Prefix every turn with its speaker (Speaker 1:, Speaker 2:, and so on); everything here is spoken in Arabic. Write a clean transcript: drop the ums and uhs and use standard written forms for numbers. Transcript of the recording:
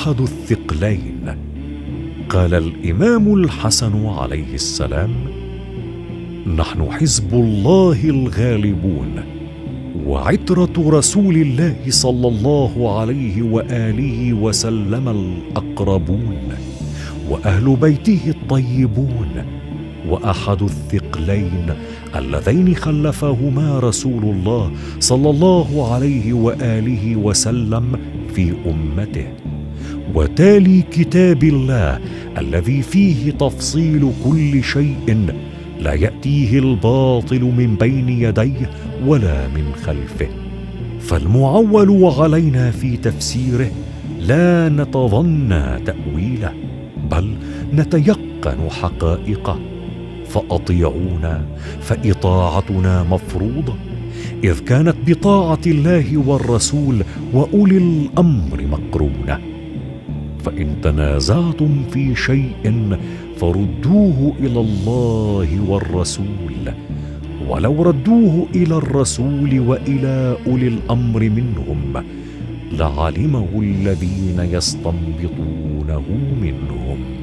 Speaker 1: أحد الثقلين. قال الإمام الحسن عليه السلام: نحن حزب الله الغالبون، وعترة رسول الله صلى الله عليه وآله وسلم الأقربون، وأهل بيته الطيبون، وأحد الثقلين اللذين خلفهما رسول الله صلى الله عليه وآله وسلم في أمته، وتالي كتاب الله الذي فيه تفصيل كل شيء، لا يأتيه الباطل من بين يديه ولا من خلفه. فالمعول علينا في تفسيره لا نتظنى تأويله، بل نتيقن حقائقه. فأطيعونا، فإطاعتنا مفروضة، إذ كانت بطاعة الله والرسول وأولي الأمر مقرونة. فإن تنازعتم في شيء فردوه إلى الله والرسول، ولو ردوه إلى الرسول وإلى أولي الأمر منهم لعلمه الذين يستنبطونه منهم.